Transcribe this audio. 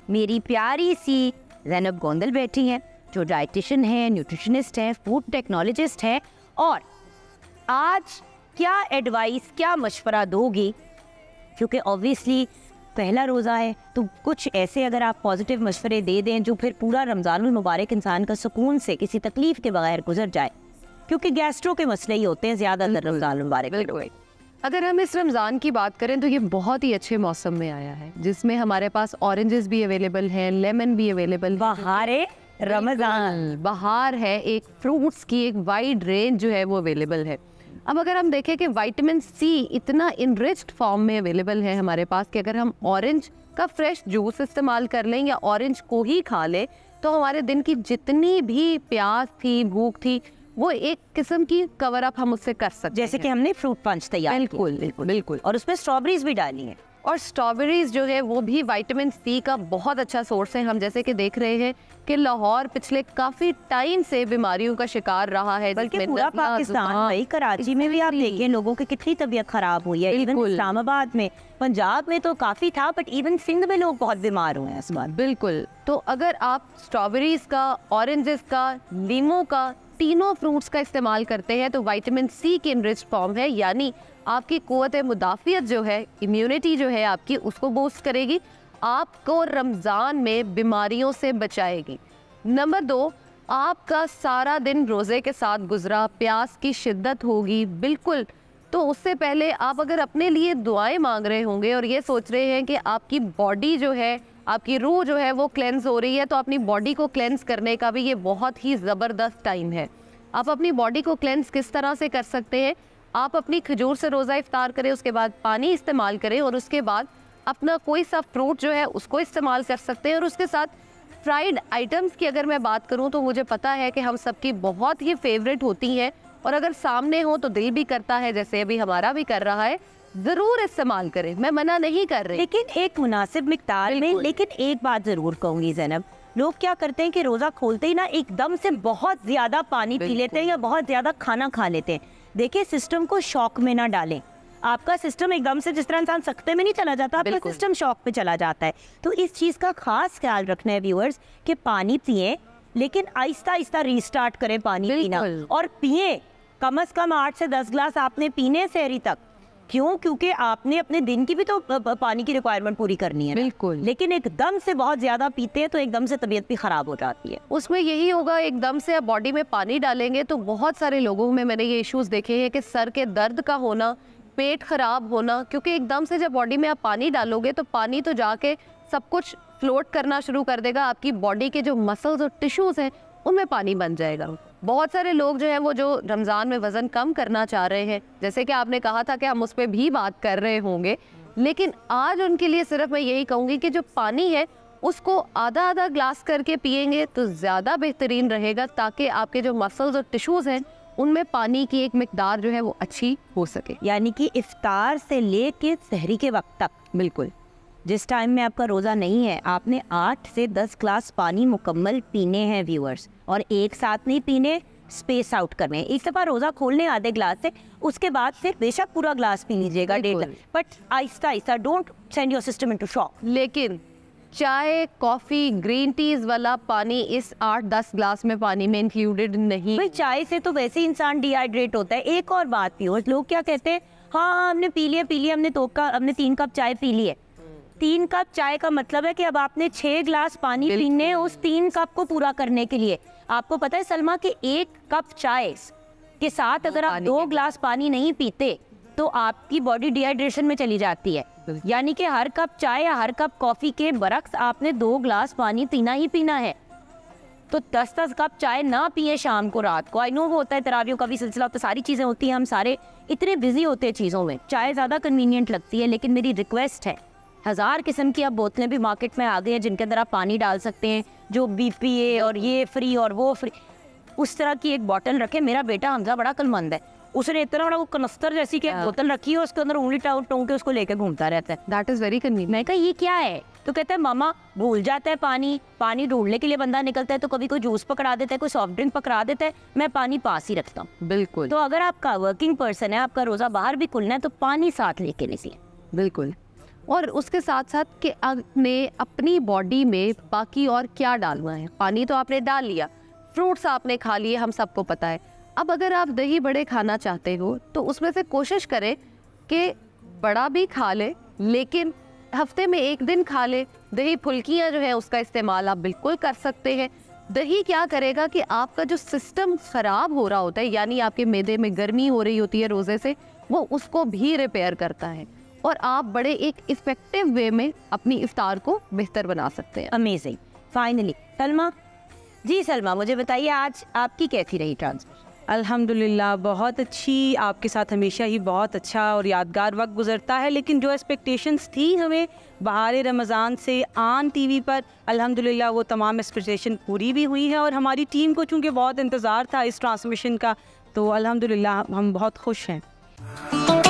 मेरी प्यारी सी ज़ैनब गोंदल बैठी हैं जो डाइटिशियन है, न्यूट्रिशनिस्ट है, फूड टेक्नोलॉजिस्ट है, और आज क्या एडवाइस, क्या मशवरा दोगी, क्योंकि ऑब्वियसली पहला रोज़ा है तो कुछ ऐसे अगर आप पॉजिटिव मशवरे दे दें जो फिर पूरा रमज़ानुल मुबारक इंसान का सुकून से किसी तकलीफ़ के बगैर गुजर जाए, क्योंकि गैस्ट्रो के मसले ही होते हैं ज़्यादातर रमज़ानुल मुबारक। अगर हम इस रमज़ान की बात करें तो ये बहुत ही अच्छे मौसम में आया है, जिसमें हमारे पास ऑरेंजेस भी अवेलेबल हैं, लेमन भी अवेलेबल है। बहार है, रमज़ान बहार है, एक फ्रूट्स की एक वाइड रेंज जो है वो अवेलेबल है। अब अगर हम देखें कि विटामिन सी इतना इनरिच्ड फॉर्म में अवेलेबल है हमारे पास कि अगर हम ऑरेंज का फ्रेश जूस इस्तेमाल कर लें या ऑरेंज को ही खा लें तो हमारे दिन की जितनी भी प्यास थी, भूख थी, वो एक किस्म की कवर अप हम उससे कर सकते हैं। जैसे कि हमने फ्रूट पंच तैयार किया। बिल्कुल बिल्कुल बिल्कुल। और उसमें स्ट्रॉबेरीज भी डाली हैं, और स्ट्रॉबेरीज जो है वो भी विटामिन सी का बहुत अच्छा सोर्स है। हम जैसे कि देख रहे हैं कि लाहौर पिछले काफी टाइम से बीमारियों का शिकार रहा है, बल्कि पूरा पाकिस्तान, वही कराची में भी आप देखें लोगों की कितनी तबीयत खराब हुई है। इवन इस्लामाबाद में, पंजाब में तो काफी था, बट इवन सिंध में लोग बहुत बीमार हुए हैं इस बार। बिल्कुल। तो अगर आप स्ट्रॉबेरीज का, ऑरेंजेस का, लीमों का, तीनों फ्रूट्स का इस्तेमाल करते हैं तो विटामिन सी की इनरिच्ड फॉर्म है, यानी आपकी क़ुव्वत मुदाफ़ियत जो है, इम्यूनिटी जो है आपकी, उसको बूस्ट करेगी, आपको रमज़ान में बीमारियों से बचाएगी। नंबर 2, आपका सारा दिन रोज़े के साथ गुजरा, प्यास की शिद्दत होगी बिल्कुल, तो उससे पहले आप अगर अपने लिए दुआएं मांग रहे होंगे और ये सोच रहे हैं कि आपकी बॉडी जो है, आपकी रूह जो है वो क्लेंस हो रही है, तो अपनी बॉडी को क्लेंस करने का भी ये बहुत ही ज़बरदस्त टाइम है। आप अपनी बॉडी को क्लेंस किस तरह से कर सकते हैं? आप अपनी खजूर से रोज़ा इफ्तार करें, उसके बाद पानी इस्तेमाल करें और उसके बाद अपना कोई सा फ्रूट जो है उसको इस्तेमाल कर सकते हैं। और उसके साथ फ्राइड आइटम्स की अगर मैं बात करूं तो मुझे पता है कि हम सबकी बहुत ही फेवरेट होती हैं, और अगर सामने हो तो दिल भी करता है, जैसे अभी हमारा भी कर रहा है, ज़रूर इस्तेमाल करें, मैं मना नहीं कर रही, लेकिन एक मुनासिब मिकदार में। लेकिन एक बात ज़रूर कहूँगी ज़ैनब, लोग क्या करते हैं कि रोज़ा खोलते ही ना एकदम से बहुत ज़्यादा पानी पी लेते हैं या बहुत ज़्यादा खाना खा लेते हैं। देखिए, सिस्टम को शॉक में ना डालें। आपका सिस्टम एकदम से, जिस तरह इंसान सख्ते में नहीं चला जाता, आपका सिस्टम शॉक पे चला जाता है। तो इस चीज़ का खास ख्याल रखना है व्यूअर्स कि पानी पिएं, लेकिन आहिस्ता आहिस्ता रीस्टार्ट करें पानी पीना, और पिएं कम से कम 8 से 10 गिलास आपने पीने सहरी तक। क्यों? क्योंकि आपने अपने दिन की भी तो पानी की रिक्वायरमेंट पूरी करनी है। बिल्कुल। लेकिन एकदम से बहुत ज़्यादा पीते हैं तो एकदम से तबीयत भी ख़राब हो जाती है। उसमें यही होगा, एकदम से आप बॉडी में पानी डालेंगे तो बहुत सारे लोगों में मैंने ये इश्यूज देखे हैं कि सर के दर्द का होना, पेट खराब होना, क्योंकि एकदम से जब बॉडी में आप पानी डालोगे तो पानी तो जाके सब कुछ फ्लोट करना शुरू कर देगा, आपकी बॉडी के जो मसल्स और टिश्यूज़ हैं उनमें पानी बन जाएगा। बहुत सारे लोग जो हैं वो जो रमज़ान में वज़न कम करना चाह रहे हैं, जैसे कि आपने कहा था कि हम उस पर भी बात कर रहे होंगे, लेकिन आज उनके लिए सिर्फ मैं यही कहूँगी कि जो पानी है उसको आधा आधा ग्लास करके पिएंगे तो ज़्यादा बेहतरीन रहेगा, ताकि आपके जो मसल्स और टिश्यूज़ हैं उनमें पानी की एक मिकदार जो है वो अच्छी हो सके। यानी कि इफ्तार से लेके सहरी के वक्त तक, बिल्कुल जिस टाइम में आपका रोज़ा नहीं है, आपने 8 से 10 ग्लास पानी मुकम्मल पीने हैं व्यूअर्स, और एक साथ नहीं पीने, स्पेस आउट करने। एक दफ़ा रोज़ा खोलने आधे ग्लास से, उसके बाद फिर बेशक पूरा ग्लास पी लीजिएगा, बट आहिस्ता आहिस्ता, don't send your system into shock. लेकिन चाय, कॉफ़ी, ग्रीन टीज़ वाला पानी इस 8-10 ग्लास में पानी में इंक्लूडेड नहीं। भाई चाय से तो वैसे ही इंसान डिहाइड्रेट होता है। एक और बात व्यूअर्स, लोग क्या कहते हैं, हाँ हमने पी लिया, हमने 3 कप चाय पी ली है। 3 कप चाय का मतलब है कि अब आपने 6 ग्लास पानी पीने उस 3 कप को पूरा करने के लिए। आपको पता है सलमा कि 1 कप चाय के साथ अगर आप 2 ग्लास पानी नहीं पीते तो आपकी बॉडी डिहाइड्रेशन में चली जाती है। यानी कि हर कप चाय या हर कप कॉफ़ी के बरक्स आपने 2 ग्लास पानी पीना ही पीना है। तो 10-10 कप चाय ना पिए शाम को, रात को। आई नो वो होता है, तरावियों का भी सिलसिला होता है, सारी चीज़ें होती हैं, हम सारे इतने बिजी होते हैं चीज़ों में, चाय ज़्यादा कन्वीनियंट लगती है। लेकिन मेरी रिक्वेस्ट है, 1000 किस्म की अब बोतलें भी मार्केट में आ गई हैं जिनके अंदर आप पानी डाल सकते हैं, जो BPA और ये फ्री और वो फ्री, उस तरह की एक बोतल रखें। मेरा बेटा हमजा बड़ा अक्लमंद है, उसने इतना बड़ा वो कनस्तर जैसी की बोतल रखी है, उसके अंदर उंगली टाँग के उसको लेकर घूमता रहता है। That is very convenient. मैं कहा ये क्या है? तो कहता है मामा भूल जाता है पानी ढूंढने के लिए बंदा निकलता है तो कभी कोई जूस पकड़ा देता है, कोई सॉफ्ट ड्रिंक पकड़ा देता है, मैं पानी पास ही रखता हूँ। बिल्कुल। तो अगर आपका वर्किंग पर्सन है, आपका रोज़ा बाहर भी खुलना है तो पानी साथ लेके निकलें। बिल्कुल। और उसके साथ साथ कि आपने अपनी बॉडी में बाकी और क्या डालना है। पानी तो आपने डाल लिया, फ्रूट्स आपने खा लिए, हम सबको पता है। अब अगर आप दही बड़े खाना चाहते हो तो उसमें से कोशिश करें कि बड़ा भी खा ले, लेकिन हफ्ते में एक दिन खा ले। दही फुल्कियाँ जो है उसका इस्तेमाल आप बिल्कुल कर सकते हैं। दही क्या करेगा कि आपका जो सिस्टम ख़राब हो रहा होता है, यानी आपके मैदे में गर्मी हो रही होती है रोज़े से, वो उसको भी रिपेयर करता है और आप बड़े एक इफ़ेक्टिव वे में अपनी इफ्तार को बेहतर बना सकते हैं। अमेजिंग। फाइनली सलमा जी, सलमा मुझे बताइए आज आपकी कैसी रही ट्रांसमिशन? अल्हम्दुलिल्लाह बहुत अच्छी। आपके साथ हमेशा ही बहुत अच्छा और यादगार वक्त गुजरता है, लेकिन जो एक्सपेक्टेशंस थी हमें बहार रमज़ान से आन टीवी पर, अल्हम्दुलिल्लाह वो तमाम एक्सपेक्टेशन पूरी भी हुई है और हमारी टीम को चूँकि बहुत इंतज़ार था इस ट्रांसमिशन का, तो अल्हम्दुलिल्लाह हम बहुत खुश हैं।